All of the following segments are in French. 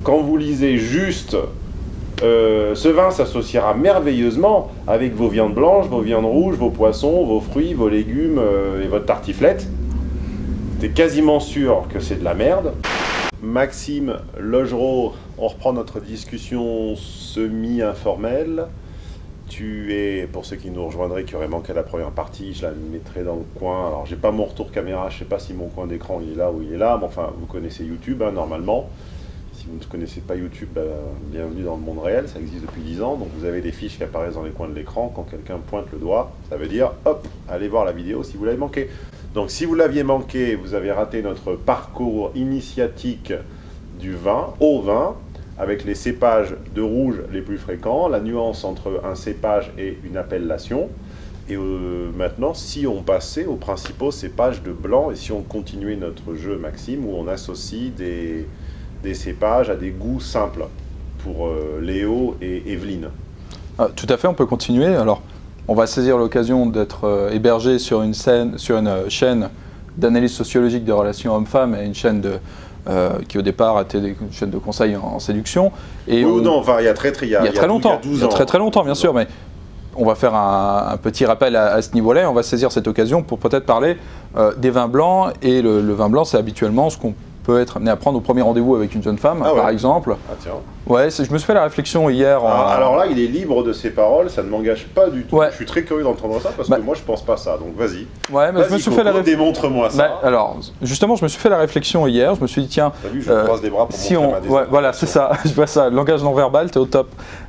Quand vous lisez juste, ce vin s'associera merveilleusement avec vos viandes blanches, vos viandes rouges, vos poissons, vos fruits, vos légumes et votre tartiflette. T'es quasiment sûr que c'est de la merde. Maxime Logereau, on reprend notre discussion semi-informelle. Tu es, pour ceux qui nous rejoindraient, qui auraient manqué la première partie, je la mettrai dans le coin. Alors, j'ai pas mon retour caméra, je sais pas si mon coin d'écran il est là ou il est là, mais enfin, vous connaissez YouTube, hein, normalement. Si vous ne connaissez pas YouTube, bienvenue dans le monde réel, ça existe depuis 10 ans. Donc, vous avez des fiches qui apparaissent dans les coins de l'écran. Quand quelqu'un pointe le doigt, ça veut dire, hop, allez voir la vidéo si vous l'avez manqué. Donc, si vous l'aviez manqué, vous avez raté notre parcours initiatique du vin, au vin, avec les cépages de rouge les plus fréquents, la nuance entre un cépage et une appellation. Et maintenant, si on passait aux principaux cépages de blanc, et si on continuait notre jeu, Maxime, où on associe des cépages à des goûts simples, pour Léo et Evelyne. Tout à fait, on peut continuer. Alors, on va saisir l'occasion d'être hébergé sur une chaîne d'analyse sociologique des relations hommes-femmes, et une chaîne qui au départ était une chaîne de conseil en séduction. Et oui, non, enfin, il y a très longtemps. Il y a très longtemps, bien sûr, mais on va faire un petit rappel à ce niveau-là. On va saisir cette occasion pour peut-être parler des vins blancs. Et le vin blanc, c'est habituellement ce qu'on peut être amené à prendre au premier rendez-vous avec une jeune femme, par exemple. Ah tiens. Ouais, je me suis fait la réflexion hier. Alors là, il est libre de ses paroles, ça ne m'engage pas du tout. Ouais. Je suis très curieux d'entendre ça parce que moi, je pense pas ça. Donc vas-y. Ouais, mais je me suis fait la réflexion. Démontre-moi ça. Alors, justement, je me suis fait la réflexion hier. Je me suis dit, tiens. T'as vu, je croise les bras pour si montrer on... ma désapprobation. Voilà, c'est ça. Je vois ça. Le langage non verbal, t'es au top.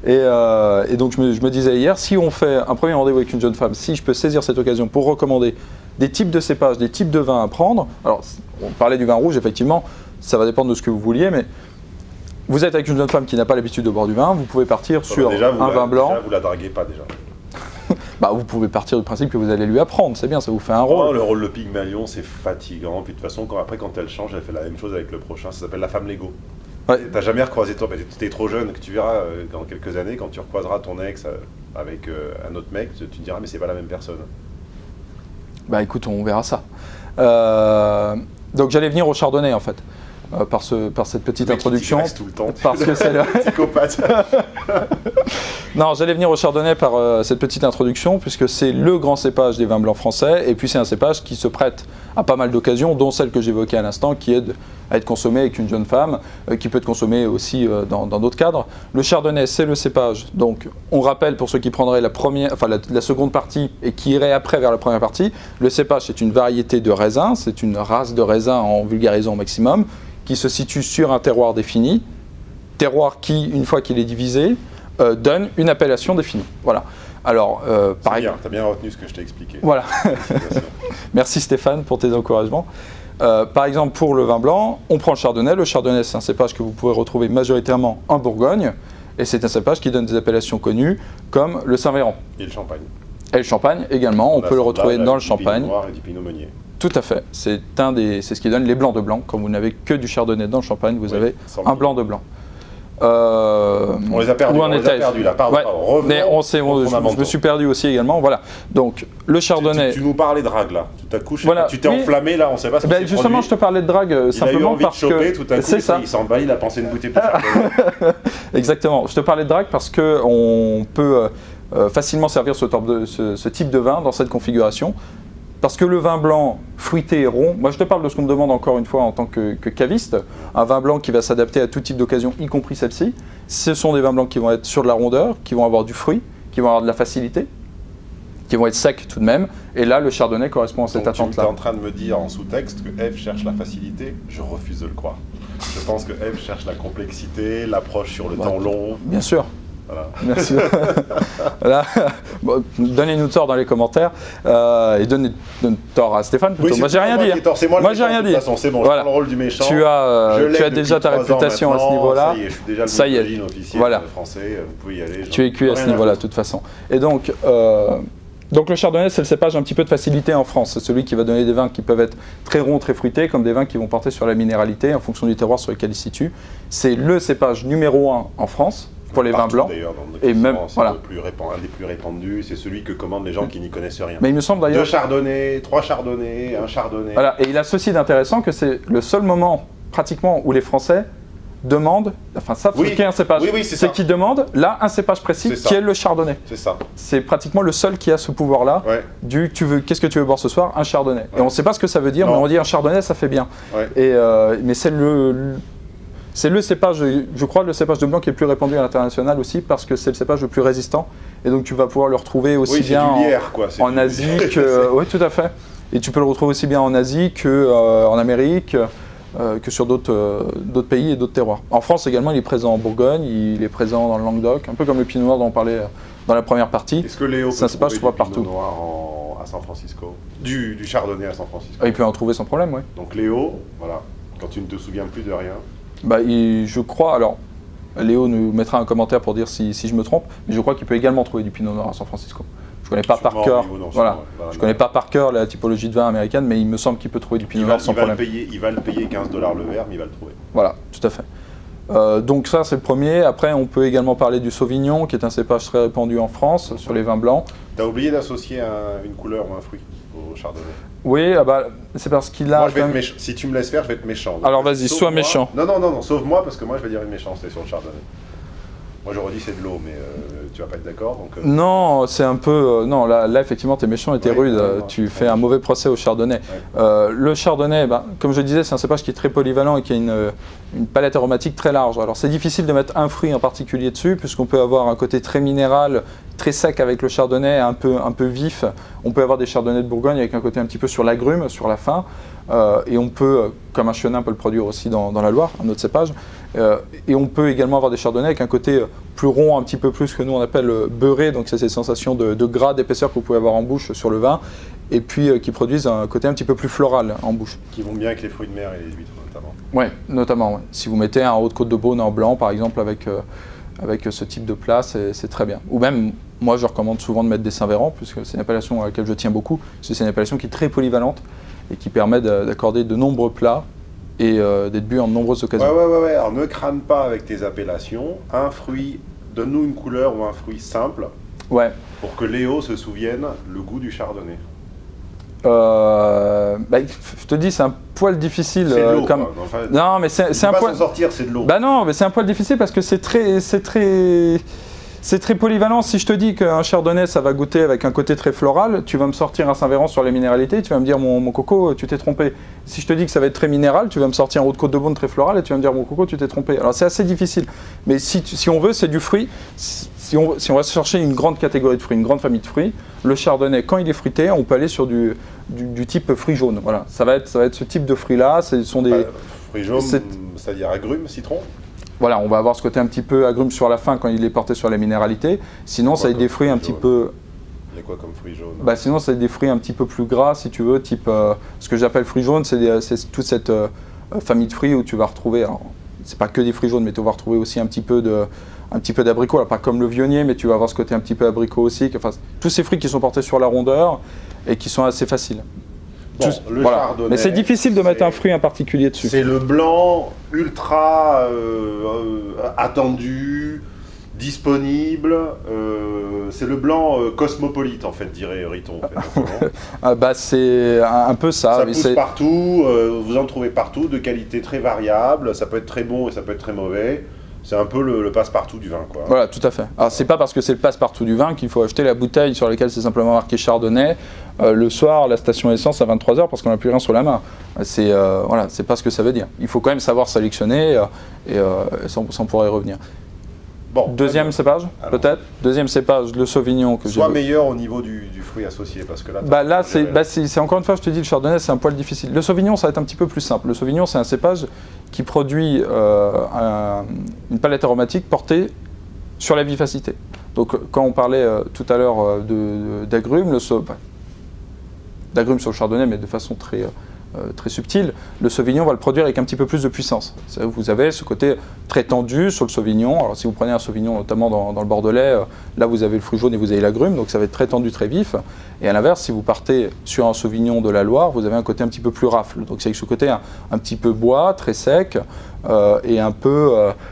Et donc, je me disais hier, si on fait un premier rendez-vous avec une jeune femme, si je peux saisir cette occasion pour recommander des types de cépages, des types de vins à prendre. Alors, on parlait du vin rouge, effectivement. Ça va dépendre de ce que vous vouliez, mais vous êtes avec une jeune femme qui n'a pas l'habitude de boire du vin, vous pouvez partir sur un vin blanc. Déjà, vous la draguez pas déjà. Vous pouvez partir du principe que vous allez lui apprendre, c'est bien, ça vous fait un rôle. Oh, le rôle de Pygmalion, c'est fatigant. Puis de toute façon, après, quand elle change, elle fait la même chose avec le prochain. Ça s'appelle la femme Lego. Ouais. T'as jamais recroisé toi, t'es trop jeune, que tu verras dans quelques années, quand tu recroiseras ton ex avec un autre mec, tu te diras, mais c'est pas la même personne. Écoute, on verra ça. Donc j'allais venir au Chardonnay en fait. Par cette petite introduction. Tout le temps, parce que c'est le psychopathe. Non, j'allais venir au Chardonnay par cette petite introduction, puisque c'est le grand cépage des vins blancs français, et puis c'est un cépage qui se prête à pas mal d'occasions, dont celle que j'évoquais à l'instant, qui est à être consommée avec une jeune femme, qui peut être consommée aussi dans d'autres cadres. Le Chardonnay, c'est le cépage. Donc, on rappelle pour ceux qui prendraient la seconde partie et qui iraient après vers la première partie, le cépage, c'est une variété de raisin, c'est une race de raisin en vulgarisant au maximum, qui se situe sur un terroir défini, terroir qui, une fois qu'il est divisé, donne une appellation définie. Voilà. Alors, t'as bien retenu ce que je t'ai expliqué. Voilà. Merci Stéphane pour tes encouragements. Par exemple, pour le vin blanc, on prend le Chardonnay. Le Chardonnay, c'est un cépage que vous pouvez retrouver majoritairement en Bourgogne, et c'est un cépage qui donne des appellations connues comme le Saint-Véran. Et le Champagne. Et le Champagne également, on peut le retrouver dans le Champagne. Du Pinot Noir et du Pinot Meunier. Tout à fait. C'est ce qui donne les blancs de blanc. Quand vous n'avez que du Chardonnay dans le Champagne, vous avez un blanc de blanc. On les a perdus, là. Pardon. Mais je me suis perdu aussi également. Voilà. Donc le Chardonnay. Tu nous parlais de drague là. Tout à coup, tu t'es enflammé là. On ne sait pas ce qui s'est justement, produit. je te parlais de drague simplement parce que tout à coup, c'est ça. Il s'en bat, il a pensé une bouteille de Chardonnay. Exactement. Je te parlais de drague parce que on peut facilement servir ce type de vin dans cette configuration. Parce que le vin blanc fruité et rond, moi je te parle de ce qu'on me demande encore une fois en tant que caviste, un vin blanc qui va s'adapter à tout type d'occasion, y compris celle-ci. Ce sont des vins blancs qui vont être sur de la rondeur, qui vont avoir du fruit, qui vont avoir de la facilité, qui vont être secs tout de même. Et là, le Chardonnay correspond à cette attente-là. Tu es en train de me dire en sous-texte que Ève cherche la facilité. Je refuse de le croire. Je pense que Ève cherche la complexité, l'approche sur le temps long. Bien sûr. Voilà. Merci. Voilà. Bon, donnez-nous tort dans les commentaires et donnez tort à Stéphane plutôt. Moi j'ai rien dit. Moi j'ai rien dit. De toute façon, c'est bon, je prends le rôle du méchant. Tu as déjà ta réputation à ce niveau-là. Ça y est, je suis déjà le blogine officiel français. Vous pouvez y aller. Tu es cuit à ce niveau-là de toute façon. Et donc le Chardonnay, c'est le cépage un petit peu de facilité en France. C'est celui qui va donner des vins qui peuvent être très ronds, très fruités, comme des vins qui vont porter sur la minéralité en fonction du terroir sur lequel il se situe. C'est le cépage numéro 1 en France. Pour les vins blancs, et même un des plus répandus, c'est celui que commandent les gens qui n'y connaissent rien. Mais il me semble d'ailleurs 2 chardonnays, 3 chardonnays, 1 chardonnay. Voilà, et il a ceci d'intéressant que c'est le seul moment pratiquement où les Français demandent, enfin savent Oui. ce qu'est un cépage. Oui, c'est ça. qu'ils demandent là un cépage précis C'est ça. qui est le chardonnay. C'est ça. C'est pratiquement le seul qui a ce pouvoir-là. Ouais. Qu'est-ce que tu veux boire ce soir? Un chardonnay. Ouais. Et on ne sait pas ce que ça veut dire, Non. mais on dit un chardonnay, ça fait bien. Ouais. Et, mais c'est le cépage, je crois, le cépage de blanc qui est le plus répandu à l'international aussi, parce que c'est le cépage le plus résistant. Et donc tu vas pouvoir le retrouver aussi Oui, bien c'est du lierre, quoi. C'est en du- Asie que... Oui, tout à fait. Et tu peux le retrouver aussi bien en Asie qu'en Amérique, que sur d'autres pays et d'autres terroirs. En France également, il est présent en Bourgogne, il est présent dans le Languedoc, un peu comme le pinot noir dont on parlait dans la première partie. Est-ce que Léo Ça peut se passe, trouver je vois, du pinot partout. noir à San Francisco? Du chardonnay à San Francisco. Ah, il peut en trouver sans problème, oui. Donc Léo, voilà, quand tu ne te souviens plus de rien. Bah, je crois, alors, Léo nous mettra un commentaire pour dire si je me trompe, mais je crois qu'il peut également trouver du pinot noir à San Francisco. Je connais pas par Sûrement, cœur, Léo, non, voilà. sûrement, voilà, Je non. connais pas par cœur la typologie de vin américaine, mais il me semble qu'il peut trouver du pinot noir sans problème. Il va le payer 15 $ le verre, mais il va le trouver. Voilà, tout à fait. Donc ça c'est le premier. Après on peut également parler du Sauvignon, qui est un cépage très répandu en France sur les vins blancs. T'as oublié d'associer une couleur ou un fruit au chardonnay. Oui, ah bah, c'est parce qu'il a... Moi, je vais quand être même- méchant. Si tu me laisses faire, je vais être méchant. Donc, Alors, vas-y, sauve sois moi. méchant. Non, sauve-moi, parce que moi, je vais dire une méchanceté sur le chardonnay. Moi, j'aurais dit c'est de l'eau, mais tu vas pas être d'accord. Donc, Non, c'est un peu... non, là effectivement, t'es méchant et t'es Ouais, rude. non, Tu fais un mauvais procès au chardonnay. Le chardonnay, comme je disais, c'est un cépage qui est très polyvalent et qui a une palette aromatique très large. Alors, c'est difficile de mettre un fruit en particulier dessus, puisqu'on peut avoir un côté très minéral, très sec avec le chardonnay, un peu vif. On peut avoir des chardonnays de Bourgogne avec un côté un petit peu sur l'agrume, sur la fin. Et on peut, comme un chenin peut le produire aussi dans la Loire, un autre cépage. Et on peut également avoir des chardonnays avec un côté plus rond, un petit peu plus que nous on appelle beurré, donc c'est ces sensations de gras, d'épaisseur que vous pouvez avoir en bouche sur le vin, et puis qui produisent un côté un petit peu plus floral en bouche. qui vont bien avec les fruits de mer et les huîtres, notamment. Ouais, notamment. Ouais. Si vous mettez un haut de côte de Beaune en blanc, par exemple, avec ce type de plat, c'est très bien. Ou même, moi je recommande souvent de mettre des Saint-Véran, puisque c'est une appellation à laquelle je tiens beaucoup, parce que c'est une appellation qui est très polyvalente et qui permet d'accorder de nombreux plats et d'être bu en de nombreuses occasions. Ouais. Alors, ne crâne pas avec tes appellations. Un fruit, donne-nous une couleur ou un fruit simple Ouais. pour que Léo se souvienne le goût du chardonnay. Je te dis, c'est un poil difficile. C'est de l'eau, comme... quoi. Enfin, Non, mais c'est un pas poil. s'en sortir, c'est de l'eau. Bah non, mais c'est un poil difficile parce que c'est très polyvalent. Si je te dis qu'un chardonnay, ça va goûter avec un côté très floral, tu vas me sortir un Saint-Véran sur les minéralités, tu vas me dire mon coco, tu t'es trompé. Si je te dis que ça va être très minéral, tu vas me sortir un haut de côte de Beaune très floral et tu vas me dire mon coco, tu t'es trompé. Alors c'est assez difficile. Mais si on veut, c'est du fruit. Si on va chercher une grande catégorie de fruits, une grande famille de fruits, le chardonnay, quand il est fruité, on peut aller sur du type fruit jaune. Voilà, ça va être ce type de fruits-là. Ce sont des... Fruits jaunes, c'est- c'est-à-dire agrumes, citron. Voilà, on va avoir ce côté un petit peu agrume sur la fin quand il est porté sur les minéralités. Sinon, ça va être des fruits un petit peu... Il y a quoi comme fruits jaunes? Sinon, c'est des fruits un petit peu plus gras, si tu veux, type... ce que j'appelle fruits jaunes, c'est toute cette famille de fruits où tu vas retrouver... Alors, c'est pas que des fruits jaunes, mais tu vas retrouver aussi un petit peu d'abricot. Alors, pas comme le vionnier, mais tu vas avoir ce côté un petit peu abricot aussi. Enfin, tous ces fruits qui sont portés sur la rondeur et qui sont assez faciles. Bon, le Voilà. chardonnay, Mais c'est difficile de mettre c'est- un fruit en particulier dessus. C'est le blanc ultra attendu, disponible. C'est le blanc cosmopolite, en fait, dirait Riton. En fait, C'est un peu ça. ça mais pousse c'est- partout, vous en trouvez partout, de qualité très variable. Ça peut être très bon et ça peut être très mauvais. C'est un peu le passe-partout du vin, quoi. Voilà, tout à fait. Alors, c'est pas parce que c'est le passe-partout du vin qu'il faut acheter la bouteille sur laquelle c'est simplement marqué Chardonnay le soir, la station essence à 23 h parce qu'on n'a plus rien sur la main. Voilà, c'est pas ce que ça veut dire. Il faut quand même savoir sélectionner et ça, on pourrait y revenir. Bon, Deuxième cépage, Alors. peut-être. Deuxième cépage, le Sauvignon que j'ai. soit meilleur au niveau du fruit associé, parce que là... Là, c'est encore une fois, je te dis, le Chardonnay, c'est un poil difficile. Le Sauvignon, ça va être un petit peu plus simple. Le Sauvignon, c'est un cépage qui produit une palette aromatique portée sur la vivacité. Donc, quand on parlait tout à l'heure d'agrumes, d'agrumes sur le Chardonnay, mais de façon très subtile, le Sauvignon va le produire avec un petit peu plus de puissance. Vous avez ce côté très tendu sur le Sauvignon. Alors si vous prenez un Sauvignon notamment dans le Bordelais, là vous avez le fruit jaune et vous avez l'agrume, donc ça va être très tendu, très vif. Et à l'inverse, si vous partez sur un Sauvignon de la Loire, vous avez un côté un petit peu plus rafle. Donc c'est avec ce côté un petit peu bois, très sec, et un peu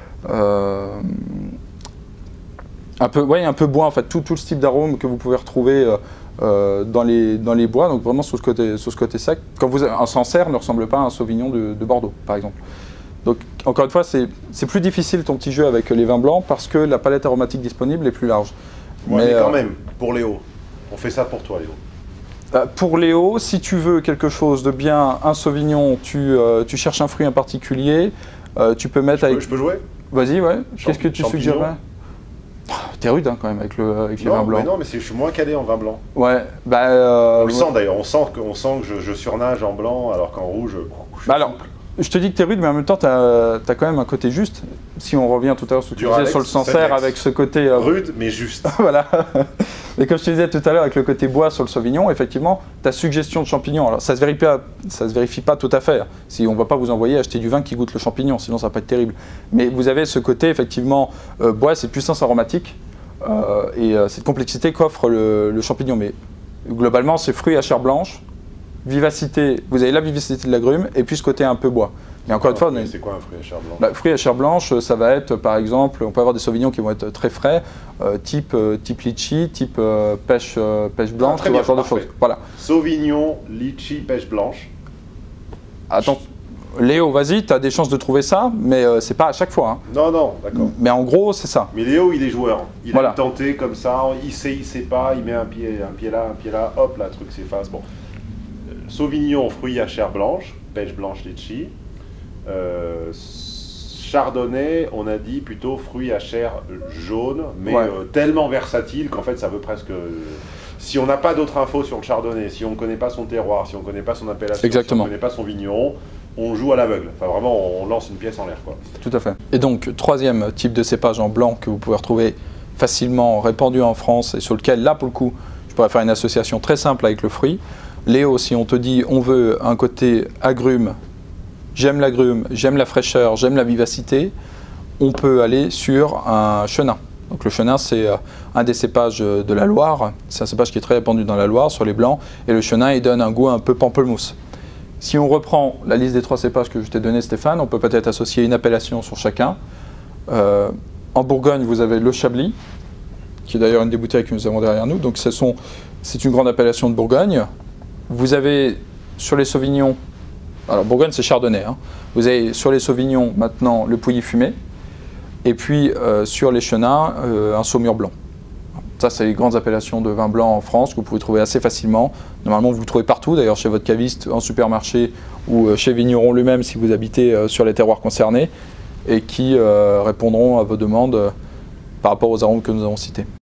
bois, en fait, tout le type d'arôme que vous pouvez retrouver dans les bois, donc vraiment sur ce côté sec. Un Sancerre ne ressemble pas à un Sauvignon de Bordeaux, par exemple. Donc encore une fois, c'est plus difficile ton petit jeu avec les vins blancs parce que la palette aromatique disponible est plus large. Ouais, mais quand même, pour Léo, on fait ça pour toi Léo. Pour Léo, si tu veux quelque chose de bien, un Sauvignon, tu cherches un fruit en particulier, tu peux mettre Je peux jouer? Vas-y, ouais. Qu'est-ce que tu champignon. suggérerais? T'es rude hein, quand même avec les vins blancs. Non, mais je suis moins calé en vin blanc. Ouais, on le sent d'ailleurs, on sent que je surnage en blanc alors qu'en rouge. Alors, je te dis que t'es rude, mais en même temps, t'as quand même un côté juste. Si on revient tout à l'heure sur ce que tu disais sur le Sancerre avec ce côté. Rude, mais juste. Voilà. Et comme je te disais tout à l'heure avec le côté bois sur le Sauvignon, effectivement, ta suggestion de champignon, alors ça se vérifie pas tout à fait. Si on va pas vous envoyer acheter du vin qui goûte le champignon, sinon ça va pas être terrible. Mais vous avez ce côté effectivement bois, cette puissance aromatique et cette complexité qu'offre le champignon. Mais globalement, c'est fruits à chair blanche, vivacité. Vous avez la vivacité de l'agrume et puis ce côté un peu bois. Mais encore une fois, c'est quoi un fruit à chair blanche? Fruit à chair blanche, ça va être par exemple, on peut avoir des sauvignons qui vont être très frais, type litchi, type pêche blanche, très bien, ce genre de choses. Voilà. Sauvignon, litchi, pêche blanche. Attends, Léo, vas-y, tu as des chances de trouver ça, mais c'est pas à chaque fois. Hein. Non, d'accord. Mais en gros, c'est ça. Mais Léo, il est joueur. Il voilà. a tenté comme ça, il sait pas, il met un pied là, hop, là, le truc s'efface. Bon. Sauvignon, fruit à chair blanche, pêche blanche, litchi. Chardonnay, on a dit plutôt fruits à chair jaune, mais tellement versatile qu'en fait ça veut presque... si on n'a pas d'autres infos sur le chardonnay, si on ne connaît pas son terroir, si on ne connaît pas son appellation, si on ne connaît pas son vigneron, on joue à l'aveugle. Enfin vraiment, on lance une pièce en l'air, quoi. Tout à fait. Et donc, troisième type de cépage en blanc que vous pouvez retrouver facilement répandu en France et sur lequel, là pour le coup, je pourrais faire une association très simple avec le fruit. Léo, si on te dit on veut un côté agrume, j'aime l'agrume, j'aime la fraîcheur, j'aime la vivacité, on peut aller sur un chenin. Donc le chenin, c'est un des cépages de la Loire. C'est un cépage qui est très répandu dans la Loire, sur les blancs. Et le chenin, il donne un goût un peu pamplemousse. Si on reprend la liste des 3 cépages que je t'ai donné, Stéphane, on peut peut-être associer une appellation sur chacun. En Bourgogne, vous avez le Chablis, qui est d'ailleurs une des bouteilles que nous avons derrière nous. Donc c'est une grande appellation de Bourgogne. Vous avez sur les Sauvignons, alors Bourgogne c'est Chardonnay, hein. Vous avez sur les Sauvignons maintenant le Pouilly fumé, et puis sur les Chenins, un Saumur blanc. Ça c'est les grandes appellations de vin blanc en France que vous pouvez trouver assez facilement. Normalement vous le trouvez partout, d'ailleurs chez votre caviste, en supermarché ou chez Vigneron lui-même si vous habitez sur les terroirs concernés, et qui répondront à vos demandes par rapport aux arômes que nous avons cités.